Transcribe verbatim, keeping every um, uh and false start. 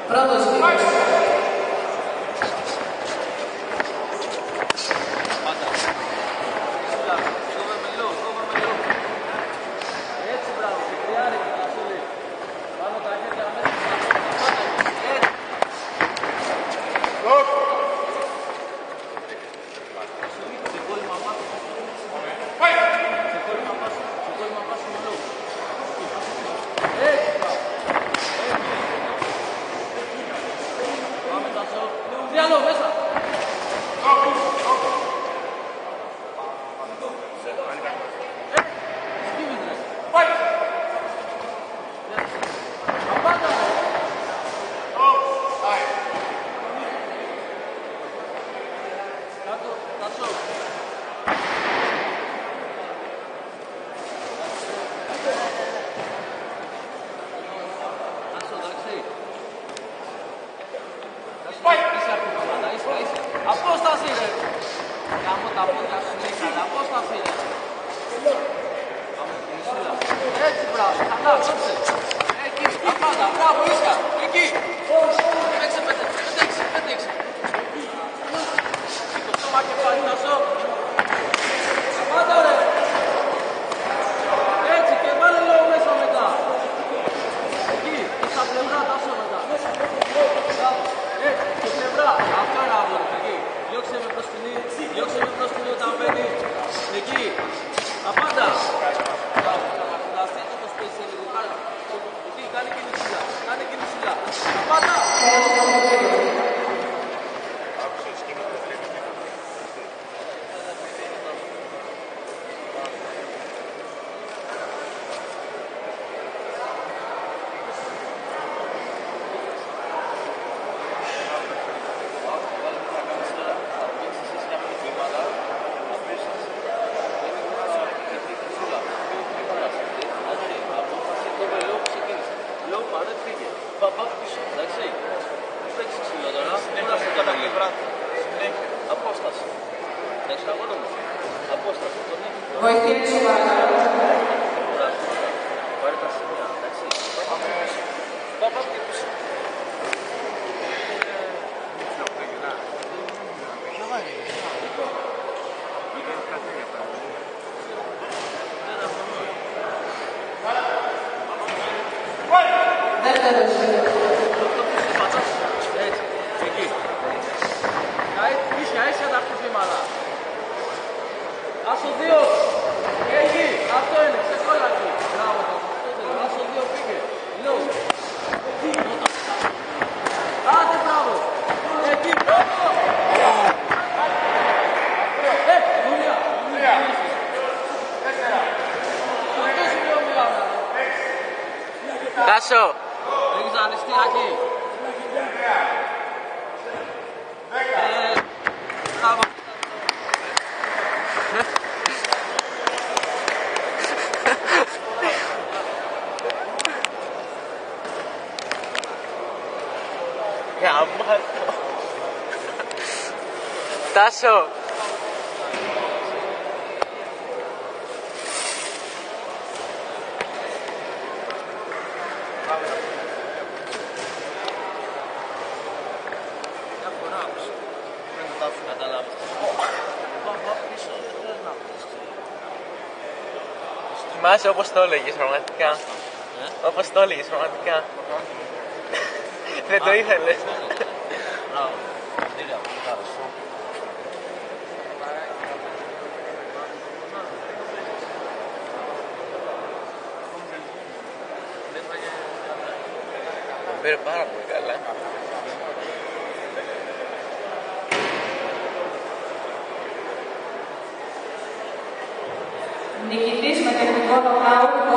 Πρώτος γύρος. Έτσι, μπράβο, τριάρι, Τασούλη. Πάνω τα χέρια μέσα. Έτσι. Σε κόλλημα πάσου. Σε κόλλημα πάσου. Σε κόλλημα πάσου μελό. Έτσι, μπράβο. Πάμε, Τασό. Διάλο, μέσα. Απόσταση ρε! Κάμω τα πόδια σου νύχτα, απόσταση ρε! Πάμε την ισούλα. Έτσι μπράβο, καλά, κόψε. Εκεί, απάντα, μπράβο, ίσια, εκεί. Πέταξε, πέταξε, πέταξε, πέταξε. Σήκω σώμα και πάλι, Τασό. Απάντα ρε! Έτσι και βάλε λόγω μέσα μετά. Εκεί, και στα πλευρά Τασό μετά. Μπράβο. Ε, και πλευρά, αυτό είναι άβολο, εκεί. Διώξε με μπροστινή, διώξε με μπροστινή όταν μπαίνει. Εκεί, απάντα. Μπράβο, θα στέλνω το σπίτι λίγο, κάνε. Εκεί, κάνε κινησούλα, κάνε κινησούλα. Απάντα. Παπά πίσω, εντάξει. Μην παίξεις ξύλο τώρα. Κούρασε το τα πλευρά του. Απόσταση. Εντάξει, αγώνα μου. Απόσταση. Βοηθήστε παρακαλώ. Πάρε τα σημεία, εντάξει. Παπά πίσω. Παπά πίσω. Δεύτερος γύρος. Έτσι, εκεί. Ίσια, ίσια τα χτυπήματα. Άσο δύο. Εκεί, αυτό είναι, ξεκόλα εκεί. Μπράβο, άσο δύο πήγε. Λέω. Εκεί, άντε, μπράβο. Εκεί, μπράβο. Ε, δουλειά. Δουλειά. Τέσσερα. Αυτός είναι ο Μιλάνα. Τάσο! Έχεις ανοιχτή εκεί. Ε, μπράβο. Τάσο! Μια φορά άκουσα. Δεν το τάφου καταλάβεις. Πάω πίσω, δεν να πεις. Θυμάσαι όπως το έλεγες πραγματικά. Ε? Όπως το έλεγες πραγματικά. Δεν το ήθελες. Μπράβο. Τέλεια, πολύ καλά. Τον πήρε πάρα πολύ καλά. Νικητής με τεχνικό νοκάουτ